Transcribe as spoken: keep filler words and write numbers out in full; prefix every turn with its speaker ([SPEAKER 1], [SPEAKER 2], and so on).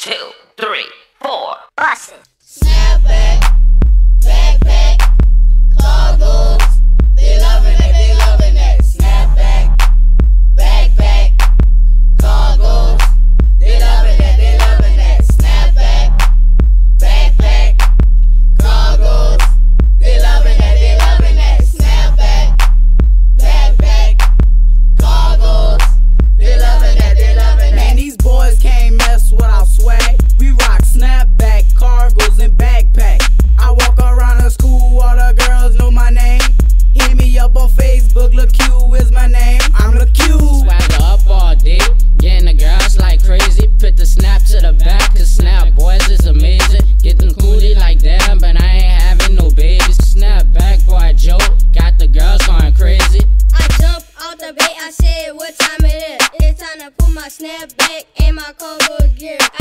[SPEAKER 1] two, three, four.
[SPEAKER 2] Bust it.
[SPEAKER 3] Snapback, backpack, cargos. They loving that, they loving that. Snapback, backpack, cargos. They loving that, they loving that. Snapback, backpack, cargos. They loving that, they loving that. Snapback, backpack, cargos. They loving that, they loving that.
[SPEAKER 4] Man, these boys can't mess without swag. We rock snapback, cargos, and backpack. I walk around the school, all the girls know my name. Hit me up on Facebook, Lil Q is my name. I'm Lil Q.
[SPEAKER 5] Swagger up all day, getting the girls like crazy. Put the snap to the back, cause snap boys is amazing. Get them coolie like them, but I ain't having no babies. Snap back, boy, Joe, got the girls going crazy.
[SPEAKER 6] I jump out the bait, I said what time it is. It's time to put my snapback in my cargo gear.